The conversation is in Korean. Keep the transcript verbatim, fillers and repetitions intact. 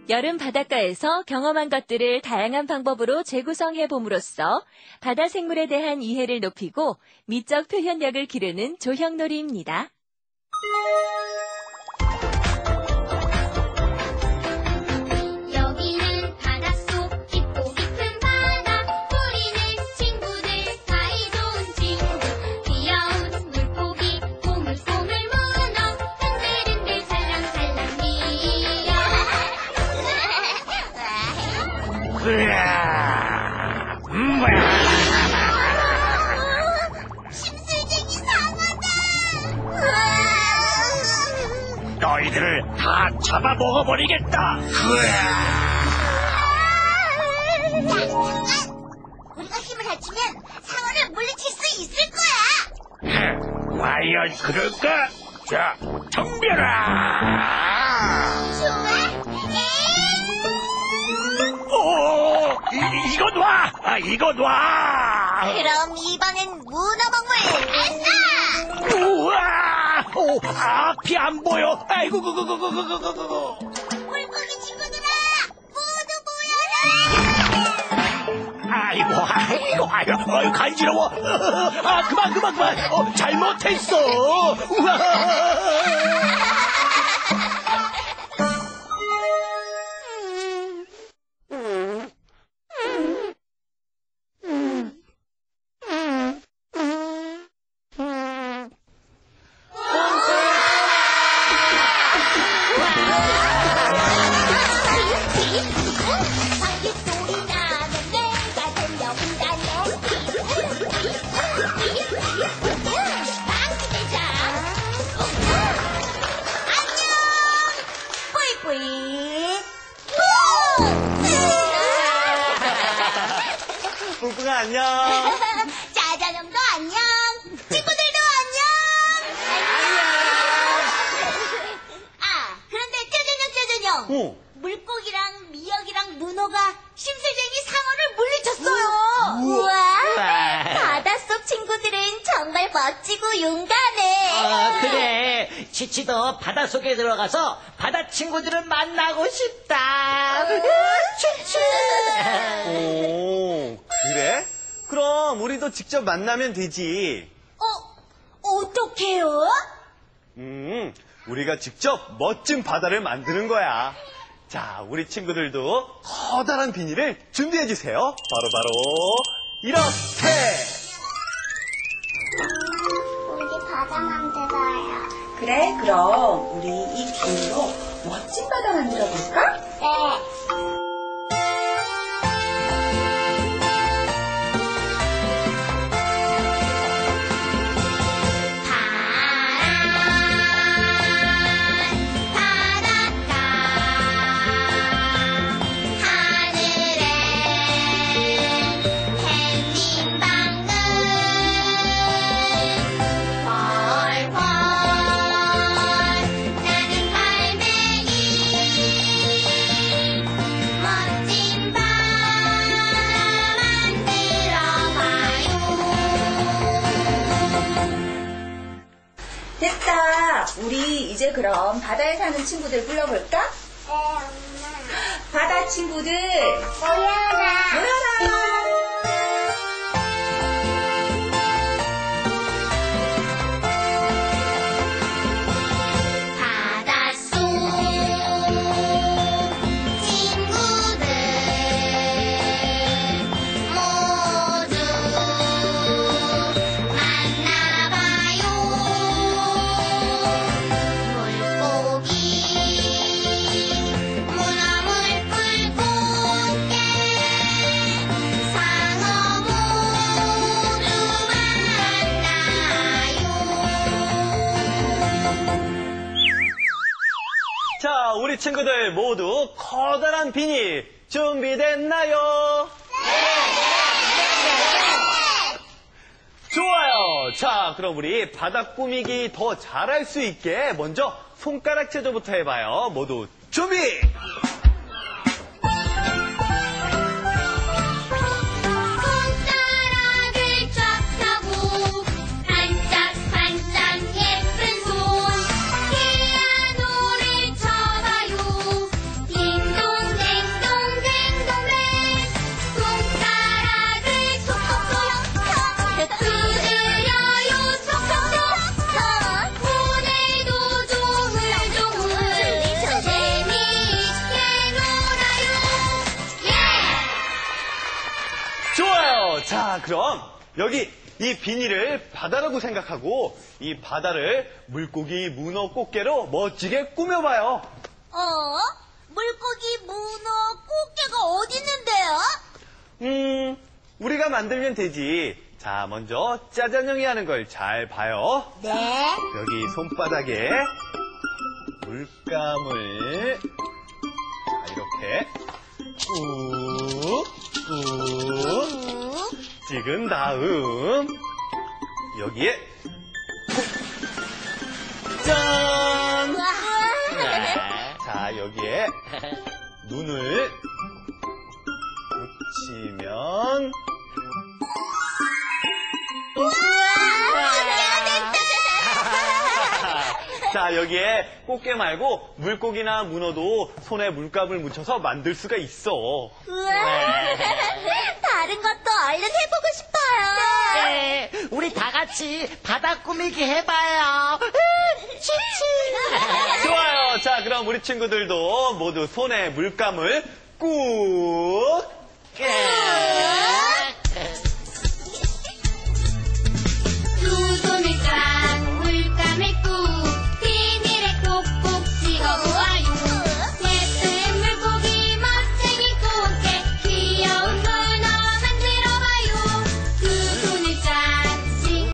여름 바닷가에서 경험한 것들을 다양한 방법으로 재구성해 봄으로써 바다 생물에 대한 이해를 높이고 미적 표현력을 기르는 조형놀이입니다. 여기는 바닷속 깊고 깊은 바다. 우리는 친구들 사이좋은 친구. 귀여운 물고기 보물보물 문어 흔들흔들 살랑살랑이. 으아! 음, 뭐야! 심술쟁이 상어다. 너희들을 다 잡아 먹어버리겠다. 으아! 자, 잠깐. 우리가 힘을 합치면 상어를 물리칠 수 있을 거야. 헤, 과연 그럴까? 자, 덤벼라! 정말? 오, 이, 이거 놔! 아, 이거 놔! 그럼 이번엔 문어먹물. 아싸! 우와! 오, 앞이 안 보여. 아이고, 그그그그그그그. 물고기 친구들아, 모두 모여라. 아이고, 아이고, 아이고, 아이고, 간지러워. 아, 그만, 그만, 그만. 어, 잘못했어. 우와. 방귀 소리 나면 내가 들려온다네. 방귀 대장. 안녕. 뿌이뿌이. 뿡뿡아 안녕. 짜자형도 안녕. 친구들도 안녕. 아, 그런데 짜자형 짜자형. 어. 물고기랑 미역이랑 문어가 심술쟁이 상어를 물리쳤어요. 우와. 바닷속 친구들은 정말 멋지고 용감해. 아, 그래. 치치도 바닷속에 들어가서 바다 친구들을 만나고 싶다. 치치. 오, 그래? 그럼 우리도 직접 만나면 되지. 어, 어떡해요? 음, 우리가 직접 멋진 바다를 만드는 거야. 자, 우리 친구들도 커다란 비닐을 준비해 주세요. 바로 바로 이렇게. 우리 바다 만들어요. 그래, 그럼 우리 이 비닐로 멋진 바다 만들어 볼까? 네. 됐다. 우리 이제 그럼 바다에 사는 친구들 불러볼까? 네, 엄마. 바다 친구들 모여라. 모여라. 바닷속 친구들 모두 만나봐요. 물고기 문어 물불 꽃게 상어 모두 만나요. 자, 우리 친구들 모두 커다란 비닐 준비됐나요? 좋아요. 자, 그럼 우리 바다 꾸미기 더 잘할 수 있게 먼저 손가락 체조부터 해봐요. 모두 준비! 손가락을 쫙 펴고 반짝반짝 예쁜 손 피아노를 쳐봐요. 딩동댕 자, 그럼 여기 이 비닐을 바다라고 생각하고 이 바다를 물고기, 문어, 꽃게로 멋지게 꾸며봐요. 어? 물고기, 문어, 꽃게가 어디 있는데요? 음, 우리가 만들면 되지. 자, 먼저 짜잔형이 하는 걸 잘 봐요. 네. 여기 손바닥에 물감을 자, 이렇게 꾹, 꾹 찍은 다음 여기에 짠! 우와. 자, 여기에 눈을 붙이면 자, 여기에 꽃게 말고 물고기나 문어도 손에 물감을 묻혀서 만들 수가 있어. 우와. 다른 것도 얼른 해보고 싶어요. 네, 우리 다 같이 바다 꾸미기 해봐요. 치치. 좋아요. 자, 그럼 우리 친구들도 모두 손에 물감을 꾹 예.